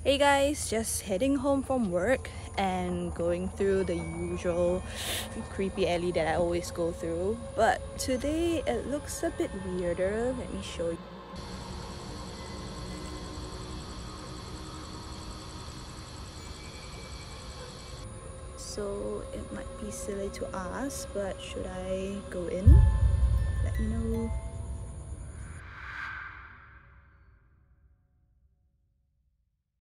Hey guys, just heading home from work and going through the usual creepy alley that I always go through. But today it looks a bit weirder. Let me show you. So it might be silly to ask, but should I go in? Let me know.